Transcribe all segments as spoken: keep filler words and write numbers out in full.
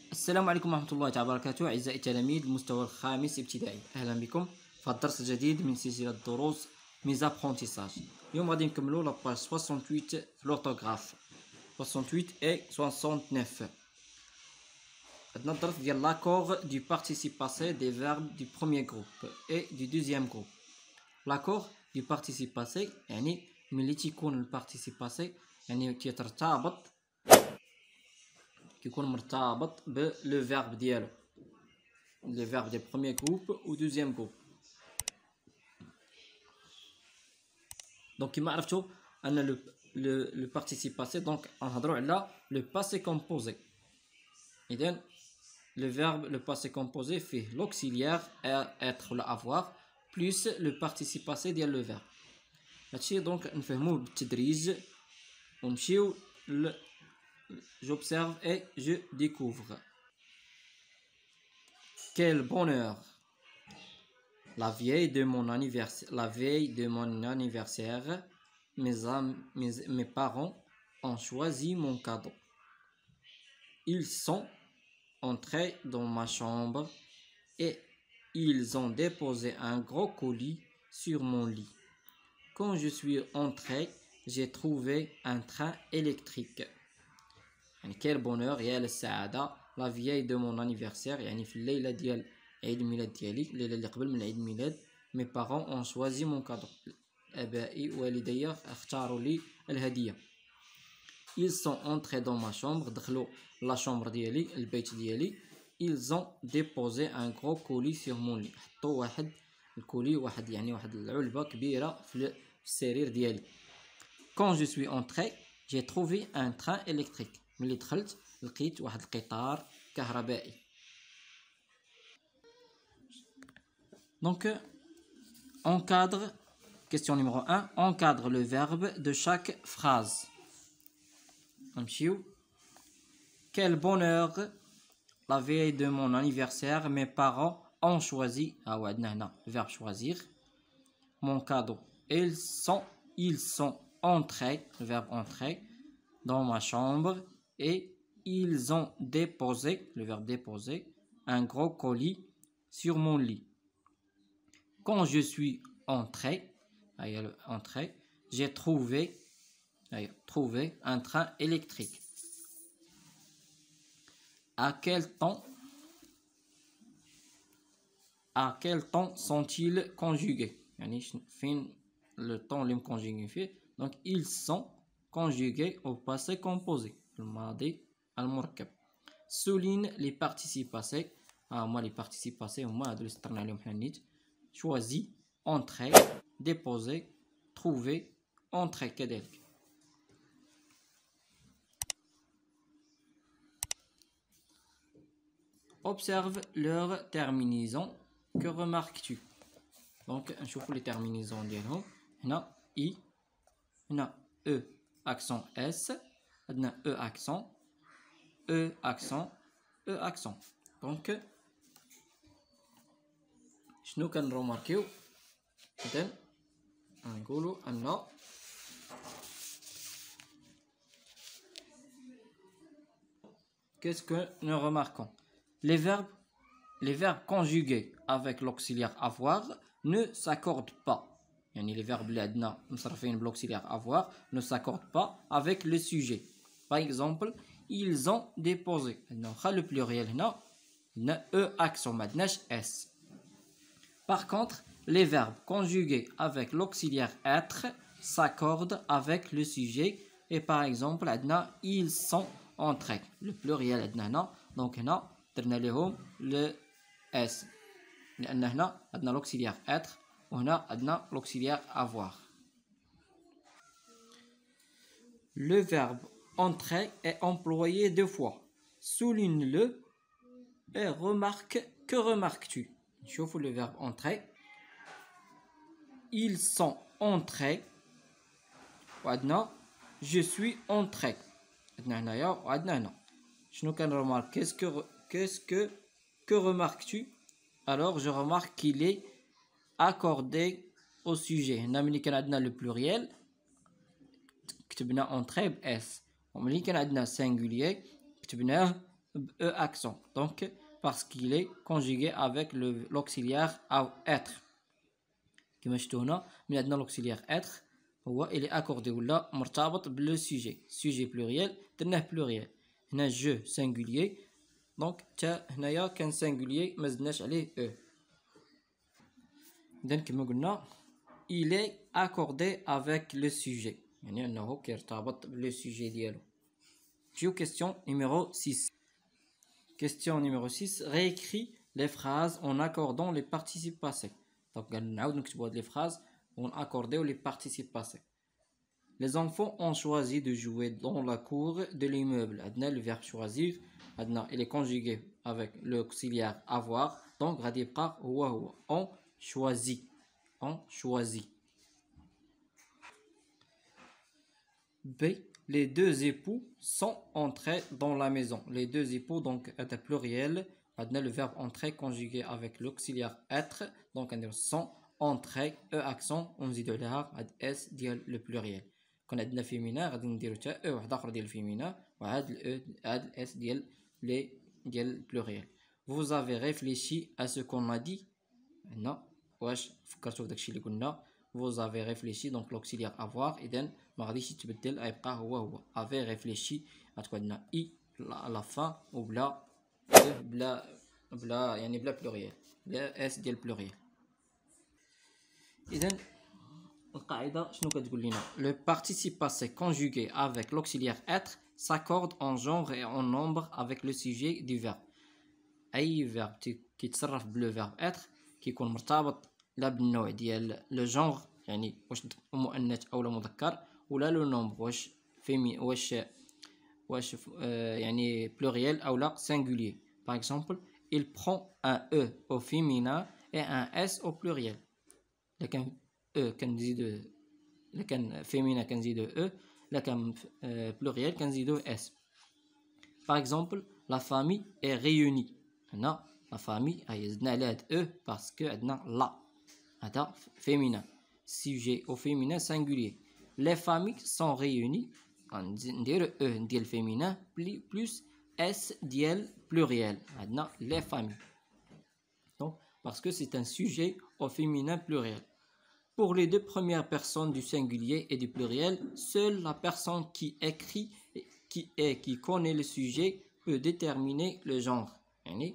السلام عليكم ورحمة الله تعالى وبركاته أعزائي التلاميذ المستوى الخامس ابتدائي. أهلا بكم في الدرس الجديد من سلسلة دروس ميز ابرونتيساج. اليوم غادي نكملوا لاباج ثمانية وستين في لورتوغراف ثمانية وستين و تسعة وستين. عندنا الدرس ديال l'accord du participe passé des verbes du premier groupe et du deuxième groupe. l'accord du participe passé يعني ملي تيكون البارتيسيب باسي يعني كيترتبط كيكون مرتبط بلو فيرب ديالو لي فيرب ديال بروميير جروب و دوزيام جروب. دونك كيما عرفتو ان لو لو بارتيسيب باسي دونك غنهضروا على لو باسي كومبوزي. اذا لو فيرب لو باسي كومبوزي فيه لوكسيليير être ولا avoir بلس لو بارتيسيب باسي ديال لو فيرب. هادشي دونك نفهموه بالتدريج ونمشيو ل j'observe et je découvre. Quel bonheur! La veille de mon anniversaire, la veille de mon anniversaire, mes, am, mes, mes parents ont choisi mon cadeau. Ils sont entrés dans ma chambre et ils ont déposé un gros colis sur mon lit. Quand je suis entré, j'ai trouvé un train électrique. يعني كاين البونور يا السعاده لا فياي دو مون انيفرسير يعني في الليله ديال عيد الميلاد ديالي الليله اللي قبل من عيد الميلاد. مي بارون اون شوازي مون كادو ابائي والدي اختاروا لي الهديه. ils sont entrés dans ma chambre دخلوا لا شومبر ديالي البيت ديالي. ils ont déposé un gros colis sur mon lit حطوا واحد الكولي واحد يعني واحد العلبه كبيره في السرير ديالي. quand je suis entré j'ai trouvé un train électrique. ملي دخلت لقيت واحد القطار كهربائي. دونك encadre question numéro un encadre le verbe de chaque phrase. نمشيو. quel bonheur la veille de mon anniversaire mes parents ont choisi ها عندنا هنا verbe choisir mon cadeau. ils sont ils sont entrés le verbe entrer dans ma chambre et ils ont déposé, le verbe déposer, un gros colis sur mon lit. Quand je suis entré, entré j'ai trouvé, trouvé un train électrique. À quel temps, à quel temps sont-ils conjugués? يعني fin le temps اللي conjugué فيه. Donc ils sont conjugués au passé composé الماضي المركب. souligne les participes passés. ها هما لي participes passés هما هادو اللي سطرنا عليهم حنا نيت. choisi entrer déposer trouver entrer كذلك. observe leur terminaison. que remarques-tu? donc نشوفوا les terminaisons ديالهم. هنا i هنا e accent s عندنا e accent e accent e accent. دونك شنو كنروماركيو؟ اذا نقولوا ان qu'est-ce que nous remarquons? les verbes les verbes conjugués avec l'auxiliaire avoir ne s'accordent pas. يعني les verbes اللي عندنا مصرفين بالauxiliaire avoir ne s'accordent pas avec le sujet. par exemple ils ont déposé عندنا واخا le pluriel هنا عندنا e accent ما عندناش s. par contre les verbes conjugués avec l'auxiliaire être s'accordent avec le sujet. et par exemple عندنا ils sont entrés le pluriel عندنا هنا دونك هنا درنا لهم le s لان هنا عندنا l'auxiliaire être وهنا عندنا l'auxiliaire avoir. le verbe entrer est employé deux fois. souligne-le et remarque. que remarques-tu? نشوفوا le verbe entrer. ils sont entrés وعندنا je suis entré عندنا هنايا وعندنا هنا. شنو كنرمارك؟ qu'est-ce que qu'est-ce que que remarques-tu? alors je remarque qu'il est accordé au sujet. هنا ملي كان عندنا لو بلوريال كتبنا entrer ب s وملي كان عندنا singulier كتبناه E accent. Donc, parce qu'il est conjugué avec l'auxiliaire être. Comme je dis, mais maintenant l'auxiliaire être, il est accordé ou là, مرتبط بالle sujet. Sujet pluriel, tenez pluriel. هنا je singulier. Donc, تا هنايا كان singulier ما زدناش عليه e. Donc, كما قلنا, il est accordé avec le sujet. يعني أنه كيرتبط بالle sujet ديالو. Puis question numéro six. Question numéro six. Réécris les phrases en accordant les participes passés. Donc, on va les phrases en accordant les participes passés. Les enfants ont choisi de jouer dans la cour de l'immeuble. Le verbe choisir, il est conjugué avec l'auxiliaire avoir. Donc, on choisit. On choisit. B. Les deux époux sont entrés dans la maison. Les deux époux, donc, est pluriel. Le verbe entrer conjugué avec l'auxiliaire être. Donc, on sont entrés. E accent, on dit de l'air, S dit le pluriel. Quand on a le féminin, on dit de E, on a le féminin, on a le S dit le pluriel. Vous avez réfléchi à ce qu'on a dit? Non. Vous avez réfléchi, donc l'auxiliaire avoir, et then, ما غاديش يتبدل غيبقى هو هو. Avez réfléchi, غتكون I à la fin, ou بلا بلا بلا يعني بلا pluriel. بلا S ديال pluriel. إذن القاعدة شنو كتقول لنا؟ Le participe passé conjugué avec l'auxiliaire être s'accorde en genre et en nombre avec le sujet du verbe. أي verbe كيتصرف بلو verbe être كيكون مرتبط لا بالنوع ديال لو جونغ يعني واش مؤنث أو مذكر ولا لو نومبر واش فيمي واش واش euh, يعني pluriel أو لا singulier. Par exemple, il prend un E au féminin et un S au pluriel. لكن E كنزيدو لكن féminin كنزيدو E لكن euh, pluriel كنزيدو S. Par exemple, la famille est réunie. هنا la famille هي زدنا على هاد E parce que عندنا لا هذا féminin. Sujet au féminin singulier. Les familles sont réunies. نديرو E ديال féminin plus S ديال pluriel. عندنا les familles. Donc, parce que c'est un sujet au féminin pluriel. Pour les deux premières personnes du singulier et du pluriel, seule la personne qui écrit, qui est, qui connaît le sujet peut déterminer le genre. يعني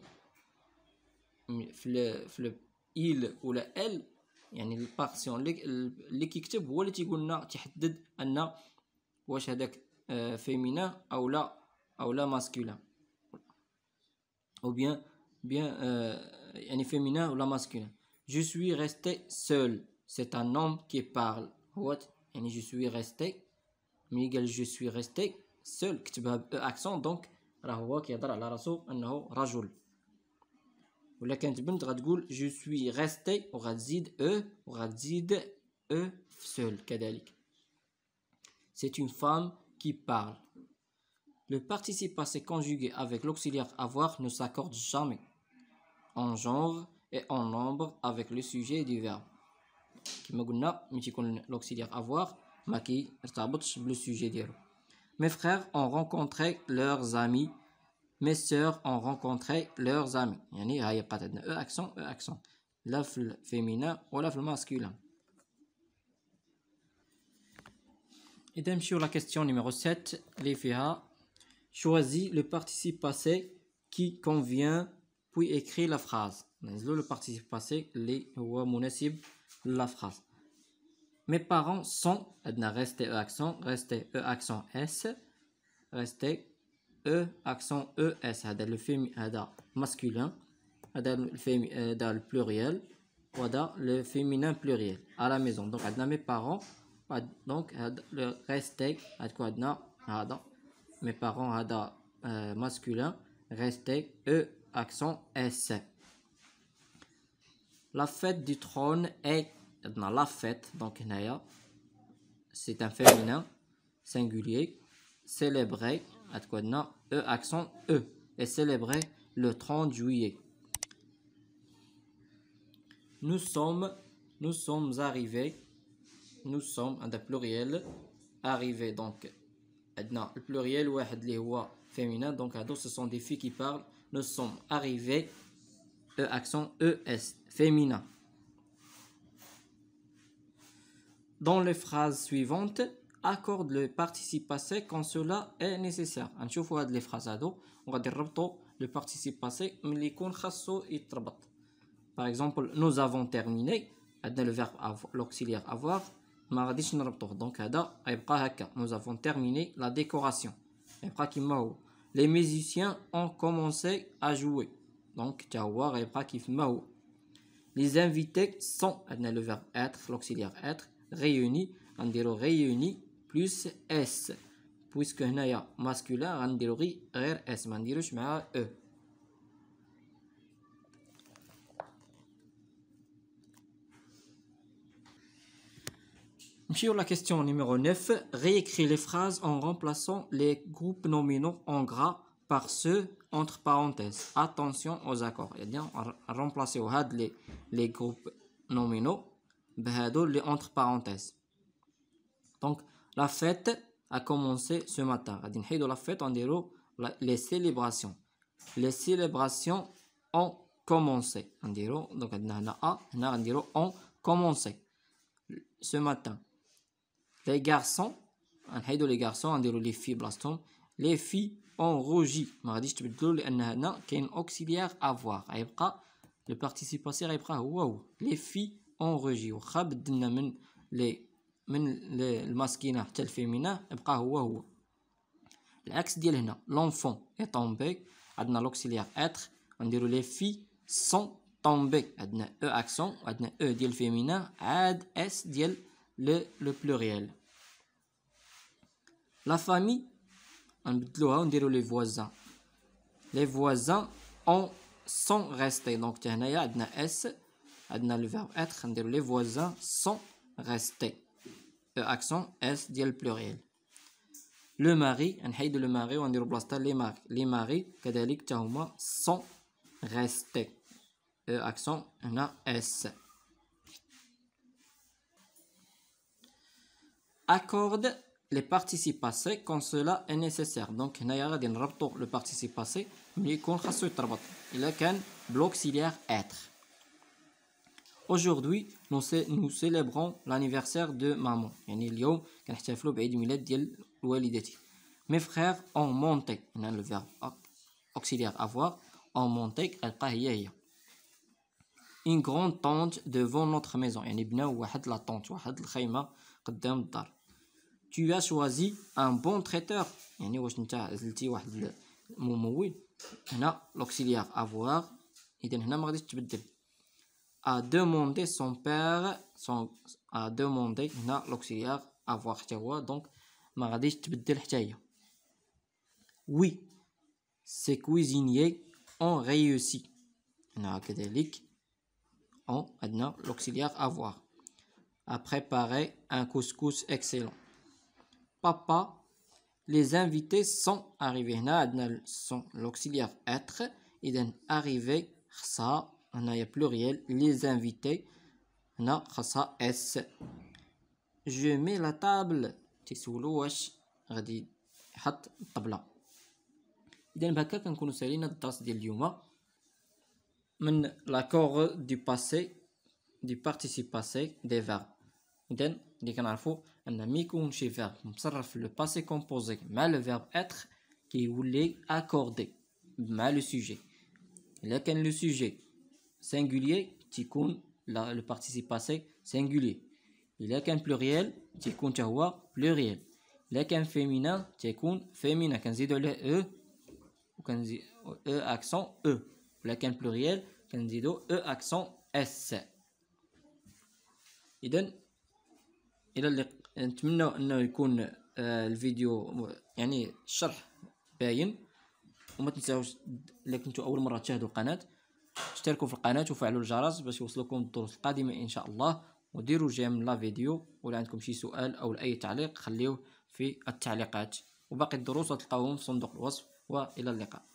في في il ou la elle يعني البارسيون اللي كيكتب هو اللي تيقول لنا تحدد ان واش هذاك féminin او لا او لا masculin ou bien bien يعني féminin ou la masculin. Je suis resté seul. C'est un homme qui parle. هو يعني je suis resté ملي قال je suis resté seul كتبها ب accent donc راه هو كيهضر على راسو انه رجل. ولا كانت بنت غتقول je suis resté وغتزيد e وغتزيد e seul كذلك. C'est une femme qui parle. Le participe passé conjugué avec l'auxiliaire avoir ne s'accorde jamais en genre et en nombre avec le sujet du verbe. كما قلنا ملي تيكون l'auxiliaire avoir ما كيرتبطش بالسوجي ديالو. Mes frères ont rencontré leurs amis. Mes sœurs ont rencontré leurs amis. يعني هاي بقات عندنا e accent e accent لا في الفيمينا ولا في الماسكولين. إذا نمشيو لا كيستيون نيميرو sept اللي فيها choisis le participe passé qui convient puis écris la phrase. ننزلو le participe passé اللي هو مناسب la phrase. Mes parents sont عندنا rester e accent rester e accent s rester E accent E S. هذا le féminin هذا masculin هذا le féminin هذا le pluriel وهذا le féminin pluriel à la maison. Donc عندنا mes parents donc هذا le rester غتكون عندنا هذا mes parents هذا masculin rester E accent S. La fête du trône est عندنا la fête donc هنايا c'est un féminin singulier célébrer عندنا E accent E et célébrer le trente juillet. Nous sommes nous sommes arrivés nous sommes عندنا pluriel arrivé donc عندنا le pluriel واحد اللي هو féminin. Donc ce sont des filles qui parlent. Nous sommes arrivés. E accent es, féminin. Dans les phrases suivantes, accorde le participe passé quand cela est nécessaire. نشوفوا هاد les phrases هادو وغادي نربطوا le participe passé ملي يكون خاصو يتربط. Par exemple, nous avons terminé. عندنا le verbe l'auxiliaire avoir ما غاديش نربطوه. Donc هذا غيبقى هكا. Nous avons terminé la décoration. غيبقى كيما هو. Les musiciens ont commencé à jouer. Donc تا هو غيبقى كيما هو. Les invités sont عندنا le verbe être l'auxiliaire être réunis غنديرو réunis plus s puisque هنايا masculin غنديرو غي غير s ما نديروش مع e. نمشيو la question numéro neuf. Réécris les phrases en remplaçant les groupes nominaux en gras par ceux entre parenthèses. Attention aux accords. يعني remplacer هاد les les groupes nominaux بهادو les entre parenthèses. Donc la fête a commencé ce matin. غادي نحيدو la fête ونديرو les célébrations. Les célébrations ont commencé. نديرو donc عندنا هنا a هنا غنديرو ont commencé ce matin. Les garçons نحيدو les garçons نديرو les filles بلاصتهم. Les filles ont rougi. ما غاديش تبدلو لان هنا كاين auxiliaire avoir غيبقى le participe passé غيبقى هو هو. Les filles ont rougi. واخا بدلنا من les من الماسكينه حتى الفيمينا يبقى هو هو. العكس ديال هنا l'enfant est tombé عندنا l'auxiliaire être غنديرو les filles sont tombées عندنا e accent عندنا e ديال الفيمينا عاد s ديال le le pluriel. La famille غنبدلوها ونديرو les voisins. Les voisins ont sont restés. donc حتى هنايا عندنا s عندنا le verbe être غنديرو les voisins sont restés. E accent s ديال pluriel. Le mari نحيدو le mari ونديرو بلاصتها les maris. les maris كذلك حتى هما sont restés. E accent هنا s. Accorde les participes passés quand cela est nécessaire. donc هنايا غادي نربطو le participe passé ملي يكون خاصو يتربط الا كان بالauxiliaire être. Aujourd'hui nous nous célébrons l'anniversaire de maman. يعني اليوم كنحتفلوا بعيد الميلاد ديال والدتي. Mes frères ont monté. هنا le verbe auxiliaire avoir ont monté غتبقى هي هي. Une grande tente devant notre maison. يعني بناو واحد لا طونت واحد الخيمه قدام الدار. Tu as choisi un bon traiteur. يعني واش نتا زلتي واحد الممول. هنا l'auxiliaire avoir اذا هنا ما غاديش تبدل. A demandé son père son a demandé هنا l'auxiliaire avoir حتى هو دونك ما غاديش تبدل حتى هي. Oui ces cuisiniers ont réussi. هنا كذلك ont عندنا l'auxiliaire avoir a préparé un couscous excellent. Papa les invités sont arrivés. هنا عندنا sont l'auxiliaire être اذا arrivé خصها هنايا pluriel. les invités هنا خاصها s. je mets la table تيسولو واش غادي يحط الطبله. اذا بهكا كنكونوا سالينا الدرس ديال اليوم من l'accord du passé du participe passé des verbes. اذا اللي كنعرفوا ان ملي يكون شي verbe مصرف في لو passé composé مع لو verbe être كيولي accordé مع لو sujet. الا كان لو sujet singulier تيكون le participe passé singulier. الا كان pluriel تيكون حتى هو pluriel. الا كان féminin تيكون féminin كنزيدو عليه e وكنزيد e accent e. الا كان pluriel كنزيدو e accent s. اذا الى اللي نتمنى انه يكون آه الفيديو يعني الشرح باين. وما تنساوش الا كنتو اول مره تشاهدوا القناه اشتركوا في القناه وفعلوا الجرس باش يوصلكم الدروس القادمه ان شاء الله. وديروا جيم لا فيديو. ولا عندكم شي سؤال او اي تعليق خليوه في التعليقات. وباقي الدروس تلقاوهم في صندوق الوصف. والى اللقاء.